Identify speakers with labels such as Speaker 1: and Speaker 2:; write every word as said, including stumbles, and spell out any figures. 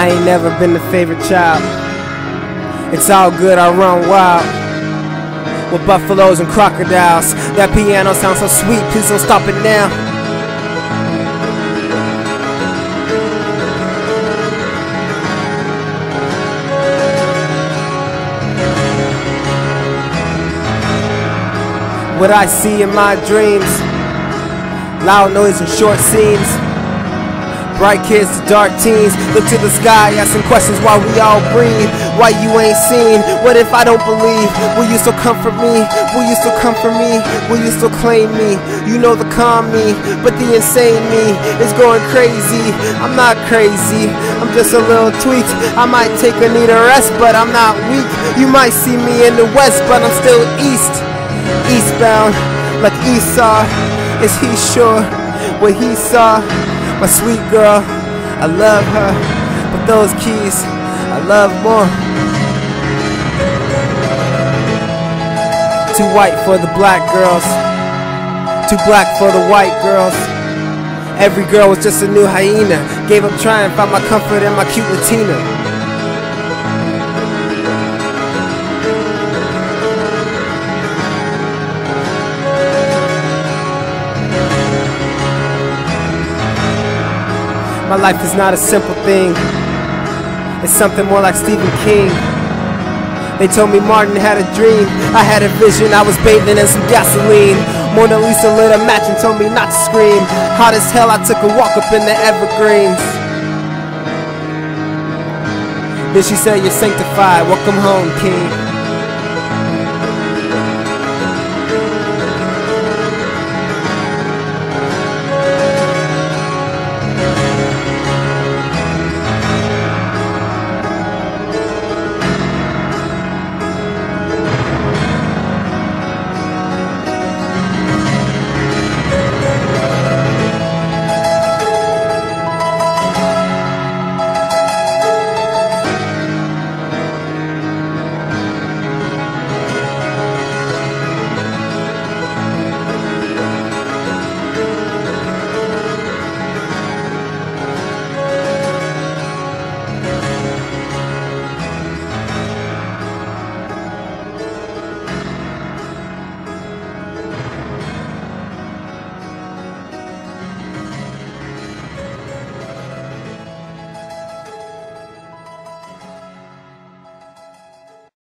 Speaker 1: I ain't never been the favorite child. It's all good, I run wild with buffaloes and crocodiles. That piano sounds so sweet, please don't stop it now. What I see in my dreams, loud noise and short scenes, bright kids to dark teens. Look to the sky, asking questions while we all breathe. Why you ain't seen? What if I don't believe? Will you still comfort me? Will you still comfort me? Will you still claim me? You know the calm me, but the insane me is going crazy. I'm not crazy, I'm just a little tweaked. I might take a need a rest, but I'm not weak. You might see me in the west, but I'm still east. Eastbound, like Esau. Is he sure what he saw? My sweet girl, I love her, but those keys, I love more. Too white for the black girls, too black for the white girls. Every girl was just a new hyena. Gave up trying, found my comfort in my cute Latina. My life is not a simple thing. It's something more like Stephen King. They told me Martin had a dream. I had a vision, I was bathing in some gasoline. Mona Lisa lit a match and told me not to scream. Hot as hell, I took a walk up in the evergreens. Then she said, you're sanctified, welcome home, king.